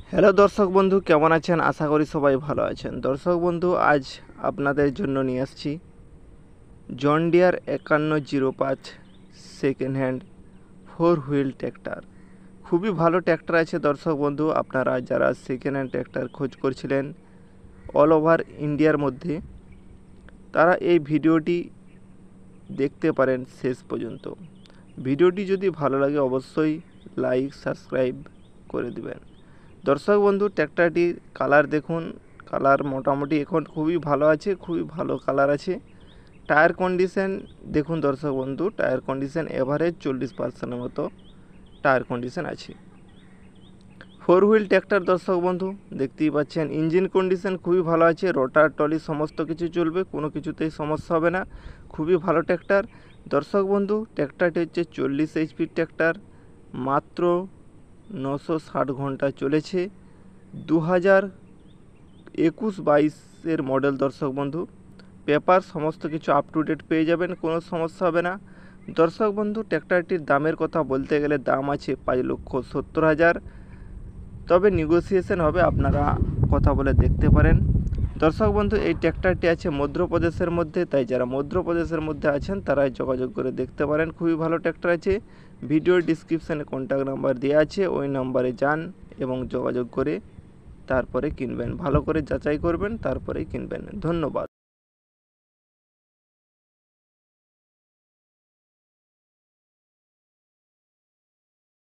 Hello দর্শক বন্ধু, কেমন আছেন? আশা করি সবাই ভালো আছেন। দর্শক বন্ধু, আজ আপনাদের জন্য নিয়ে আসছি John Deere 5105 second hand 4 wheel tractor. খুবই ভালো ট্র্যাক্টর আছে দর্শক বন্ধু। আপনারা যারা সেকেন্ড হ্যান্ড ট্র্যাক্টর খোঁজ করছিলেন অল ওভার ইন্ডিয়ার মধ্যে, তারা এই ভিডিওটি দেখতে পারেন শেষ পর্যন্ত। ভিডিওটি যদি ভালো লাগে অবশ্যই লাইক সাবস্ক্রাইব করে দিবেন। দর্শক বন্ধু, ট্র্যাক্টরটির কালার দেখুন। কালার মোটামুটি এখন খুবই ভালো আছে, খুবই ভালো কালার আছে। টায়ার কন্ডিশন দেখুন দর্শক বন্ধু, টায়ার কন্ডিশন এভারেজ 40% মতো টায়ার কন্ডিশন আছে। 4 হুইল ট্র্যাক্টর দর্শক বন্ধু দেখতেই পাচ্ছেন। ইঞ্জিন কন্ডিশন খুবই ভালো আছে, রোটার টলি সমস্ত কিছু চলবে, কোনো কিছুতেই সমস্যা হবে না। খুবই ভালো ট্র্যাক্টর দর্শক বন্ধু। ট্র্যাক্টরটি হচ্ছে 40 HP ট্র্যাক্টর, মাত্র 960 ঘন্টা চলেছে। 2021-22 মডেল দর্শক বন্ধু। পেপার সমস্ত কিছু আপ টু ডেট পেয়ে যাবেন, কোনো সমস্যা হবে না। দর্শক বন্ধু, ট্র্যাক্টরটির দামের কথা বলতে গেলে দাম আছে 5,70,000, তবে নেগোসিয়েশন হবে, আপনারা কথা বলে দেখতে পারেন। দর্শক বন্ধু, এই ট্র্যাক্টরটি আছে মধ্যপ্রদেশের মধ্যে, তাই যারা মধ্যপ্রদেশের মধ্যে আছেন তারাই যোগাযোগ করে দেখতে পারেন। খুবই ভালো ট্র্যাক্টর আছে। ভিডিওর ডিসক্রিপশানে কন্ট্যাক্ট নাম্বার দেওয়া আছে, ওই নাম্বারে যান এবং যোগাযোগ করে তারপরে কিনবেন। ভালো করে যাচাই করবেন, তারপরেই কিনবেন। ধন্যবাদ।